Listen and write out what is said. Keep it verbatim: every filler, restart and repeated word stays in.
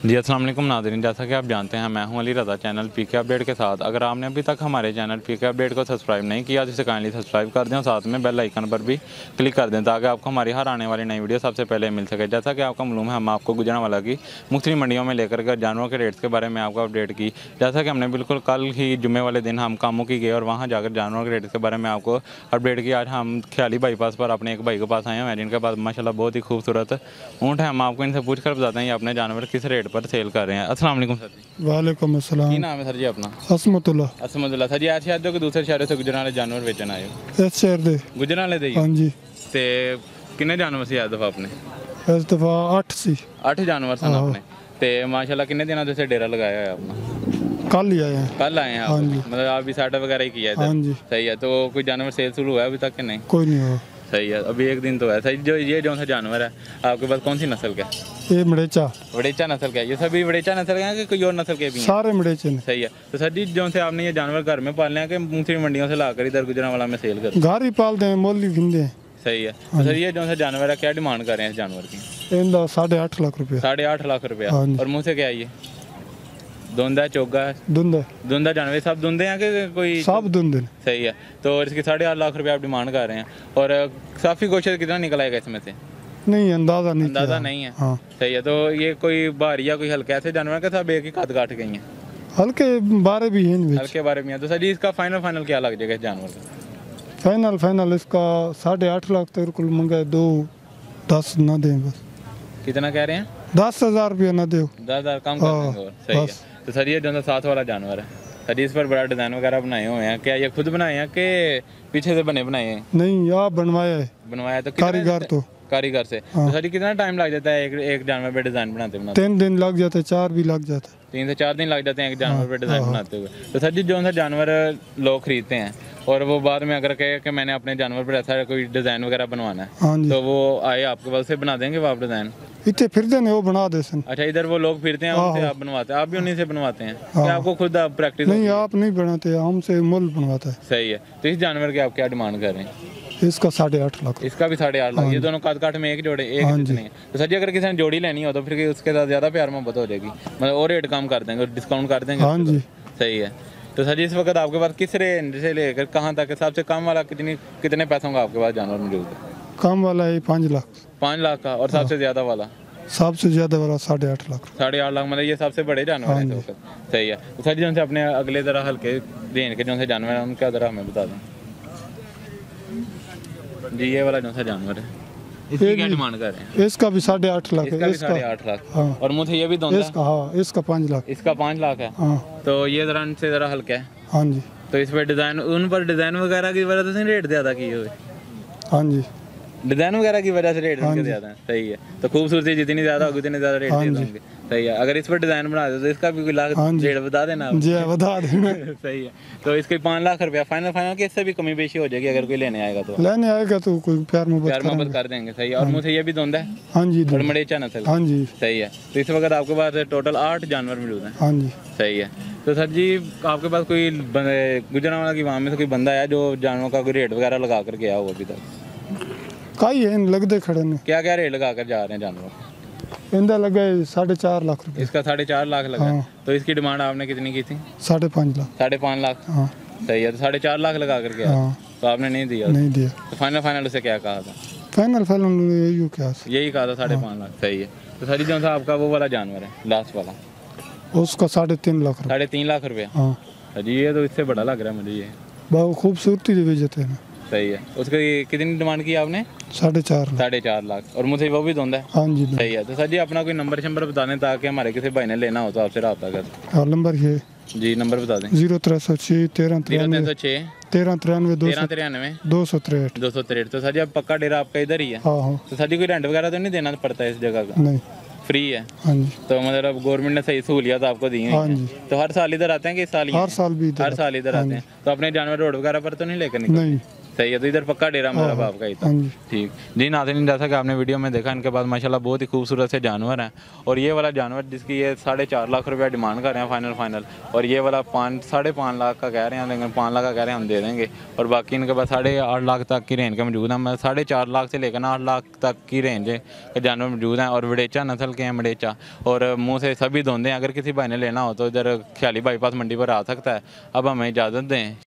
जी अस्सलाम वालेकुम नाज़रीन, जैसा कि आप जानते हैं मैं हूं Ali Raza channel PK update के साथ। अगर आपने अभी तक हमारे चैनल पीके अपडेट को सब्सक्राइब नहीं किया तो इसे काइंडली सब्सक्राइब कर दें और साथ में बेल आइकन पर भी क्लिक कर दें ताकि आपको हमारी हर आने वाली नई वीडियो सबसे पहले मिल सके। जैसा कि आपका मालूम है, हम आपको गुजरांवाला की मुख्तलिफ मंडियों में लेकर कर जानवरों के रेट्स के बारे में आपको अपडेट की। जैसा कि हमने बिल्कुल कल ही जुम्मे वाले दिन हम कामों की गए और वहाँ जाकर जानवरों के रेट्स के बारे में आपको अपडेट किया। आज हम ख्याली बाईपास पर अपने एक भाई के पास आए हैं जिनके पास माशाल्लाह बहुत ही खूबसूरत ऊँट है। हम आपको इनसे पूछ कर बताते हैं ये अपने जानवर किस रेट पर सेल कर रहे हैं। अस्सलाम वालेकुम सर जी। वालेकुम अस्सलाम। की नाम है सर जी अपना? असमतुल्ला। असमतुल्ला सर जी, आज शहर के दूसरे शहरों से गुजराने जानवर बेचन आए हो? इस शहर दे गुजराने दे ही? हाँ जी। ते किन्ने जानवर सी इस दफा आपने? इस दफा अठ सी। अठ जानवर सन आपने ते माशाल्लाह किन्ने दिनों से डेरा लगाया है अपना? कल ही आए हैं। कल आए हैं आप? हाँ जी। मतलब आप भी सेटअप वगैरह ही किया है हाँ इधर? जी। सही है। तो कोई जानवर सेल शुरू हुआ है अभी तक कि नहीं? कोई नहीं हो। सही है, अभी एक दिन तो है। सही, जो ये जो सा जानवर है आपके पास कौन सी नस्ल का है? ये मड़ेचा। वड़ेचा नस्ल का है? ये सभी वड़ेचा नस्ल के हैं कि कोई और नस्ल के भी हैं? सारे मड़ेचे ने। सही है। तो सर जी जो से आपने ये जानवर घर में पालने हैं कि मुख्तलिफ मंडियों से लाकर इधर गुजरांवाला में सेल कर? घर ही पालते हैं, मोल ही भिंदे हैं। सही है। तो सर ये जो सा जानवर है क्या डिमांड कर रहे हैं इस जानवर की? इनका साढ़े आठ लाख रुपया। साढ़े आठ लाख रुपया। हाँ जी। और मुँह से क्या है ये? धुंधा चोगा है? धुंध धुंधा जानवर सब धुंधे हैं कि कोई? सब धुंध। सही है। तो इसकी साढ़े आठ लाख रुपया आप डिमांड कर रहे हैं और काफ़ी गोश्त कितना निकल आएगा इसमें से? नहीं, अंदाजा नहीं अंदाजा किया। नहीं है। हाँ। सही है। तो ये कोई भारी या कोई हल्का ऐसे जानवर के सब एक ही काट काट गई हैं? हल्के बारे भी हैं इनमें। हल्के बारे में है। तो सर जी इसका फाइनल फाइनल क्या लग जाएगा इस जानवर का? फाइनल फाइनल इसका साढ़े आठ लाख तक कुल मंगा दो दस ना दें बस। कितना कह रहे हैं? दस हजार रुपया ना दो। दस हज़ार कम कर हाँ, देंगे और? सही है। बस। तो सर ये जो साथ वाला जानवर है सर जी, इस पर बड़ा डिज़ाइन वगैरह बनाए हुए हैं, क्या ये खुद बनाए हैं कि पीछे से बने बनाए हैं? नहीं, यहाँ बनवाया है बनवाया तो कितना कारीगर तो। कारीगर से? हाँ। तो सर जी कितना टाइम लग जाता है एक एक जानवर पे डिज़ाइन बनाते बनाते? तीन दिन लग जाते, चार भी लग जाता। तीन से चार दिन लग जाते हैं एक जानवर हाँ, पे डिज़ाइन हाँ। बनाते हुए। तो सर जी जो सा जानवर लोग खरीदते हैं और वो बाद में अगर कहे कि मैंने अपने जानवर पर ऐसा कोई डिज़ाइन वगैरह बनवाना है हाँ जी। तो वो आए आपके पास से बना देंगे वो आप डिज़ाइन? इतने फिरते ने वो बना दे सन। अच्छा, इधर वो लोग फिरते हैं उनसे आप बनवाते हैं? आप भी उन्हीं से बनवाते हैं हाँ। कि आपको खुद आप प्रैक्टिस? नहीं, आप नहीं बनाते, हमसे मूल बनवाता है। सही है। तो इस जानवर की आप क्या डिमांड कर रहे हैं? इसका साढ़े आठ लाख। इसका भी साढ़े आठ लाख। ये दोनों काट काट में एक जोड़े एक हाँ जितने हैं। तो सर जी अगर किसी ने जोड़ी लेनी हो तो फिर उसके साथ ज़्यादा प्यार मोहब्बत हो जाएगी, मतलब और रेट कम कर देंगे, डिस्काउंट कर देंगे? हाँ जी। सही है। तो सर जी इस वक्त आपके पास किस रेंज से लेकर कहाँ तक सबसे कम वाला कितनी कितने पैसों का आपके पास जानवर मौजूद है? कम वाला है पाँच लाख। पाँच लाख का। और सबसे ज़्यादा वाला? सबसे ज्यादा वाला साढ़े आठ लाख। साढ़े आठ लाख। मतलब ये सबसे बड़े जानवर हैं इस वक्त। सही है। तो सर जी उनसे अपने अगले ज़रा हल्के रेंज के जो से जानवर हैं उनका ज़रा हमें बता दें जी। ये वाला जो सा जानवर है इसकी क्या डिमांड कर रहे हैं? इसका भी साढ़े आठ लाख इसका है। भी साढ़े आठ लाख। हाँ। और मुझे ये भी दोनों? इसका हाँ, इसका पाँच लाख। इसका पाँच लाख है। हाँ। तो ये ज़रा इनसे ज़रा हल्का है। हाँ जी। तो इस पर डिज़ाइन उन पर डिज़ाइन वगैरह की वजह से रेट ज़्यादा किए हुए? हाँ जी। डिज़ाइन वगैरह की वजह से रेट हाँ उनके जी। ज़्यादा है। सही है। तो खूबसूरती जितनी ज़्यादा होगी उतने ज़्यादा रेट हाँ दे जी। देंगे। सही है। अगर इस पर डिज़ाइन बना दो तो इसका भी कोई लागत हाँ जी। रेट बता देना आप। जी बता देना। सही है। तो इसके पाँच लाख रुपया फाइनल फाइनल के इससे भी कमी बेशी हो जाएगी अगर कोई लेने आएगा तो? लेने आएगा तो कोई प्यार मोहब्बत प्यार मोहब्बत करेंगे। कर देंगे। सही है। और मुझे ये भी धुंध है? हाँ जी। और मड़ेचा नस्ल? हाँ जी। सही है। तो इस वक्त आपके पास टोटल आठ जानवर मौजूद हैं? हाँ जी। सही है। तो सर जी आपके पास कोई गुजरांवाला की वहाँ में से कोई बंदा है जो जानवरों का कोई रेट वगैरह लगा कर गया हो अभी तक? कई है लगते खड़े ने। क्या क्या रेट लगा कर जा रहे हैं जानवर? इंदा लगे साढ़े चार लाख रुपए। इसका साढ़े चार लाख लगा। हाँ। तो इसकी डिमांड आपने कितनी की थी? साढ़े पाँच लाख। साढ़े पाँच लाख। हाँ। सही है। तो साढ़े चार लाख लगा कर गया हाँ। तो आपने नहीं दिया? नहीं दिया। तो फाइनल फाइनल उसे क्या कहा था? फाइनल फाइनल यही क्या है? यही कहा था साढ़े पाँच लाख। सही है। तो सर जी जो सा आपका वो वाला जानवर है लास्ट वाला उसका साढ़े तीन लाख रुपए। साढ़े तीन लाख रुपया? हाँ। जी ये तो इससे बड़ा लग रहा है मुझे ये। बहुत खूबसूरती भी जाते हैं। सही है। उसकी कितनी डिमांड की आपने? साढ़े चार लाख। साढ़े चार लाख। और मुझे वो भी धुंध है? हाँ जी। सही है। तो सर जी अपना कोई नंबर शंबर बता दें ताकि हमारे किसी भाई ने लेना हो तो आपसे रब्ता कर। हाँ, नंबर ये जी नंबर बता दें। जीरो त्रै सौ छः तेरह जीरो तीन तिरानवे सौ छः तेरह तिरानवे दो तेरह सौ तिरानवे दो सौ तिरसठ। दो सौ तिरसठ। तो सर जी अब पक्का डेरा आपका इधर ही है? हाँ हाँ। तो सर जी कोई रेंट वगैरह तो नहीं देना पड़ता है इस जगह का? नहीं। फ्री है? हाँ जी। तो मतलब गवर्नमेंट ने सही सहूलियत आपको दी हाँ है? जी। तो हर साल इधर आते हैं कि इस साल ही हर हैं? साल भी इधर। हर साल इधर हाँ आते जी। हैं। तो अपने जानवर रोड वगैरह पर तो नहीं लेकर निकलते? नहीं। सही है, तो इधर पक्का डेरा मेरा हाँ, बाप का ही था। हाँ जी। ठीक जी नाज़रीन, जैसा कि आपने वीडियो में देखा, इनके पास माशाल्लाह बहुत ही खूबसूरत से जानवर हैं। और ये वाला जानवर जिसकी ये साढ़े चार लाख रुपया डिमांड कर रहे हैं फाइनल फाइनल, और ये वाला पाँच साढ़े पाँच लाख का कह रहे हैं, लेकिन पाँच लाख का कह रहे हैं हम दे देंगे। और बाकी इनके पास साढ़े आठ लाख तक की रेंज के मौजूद हैं। मैं साढ़े चार लाख से लेकर ना आठ लाख तक की रेंज के जानवर मौजूद हैं। और वडेचा नस्ल के हैं, मडेचा, और मुँह से सभी धोंदे हैं। अगर किसी भाई ने लेना हो तो इधर ख्याली बाईपास मंडी पर आ सकता है। अब हमें इजाज़त दें।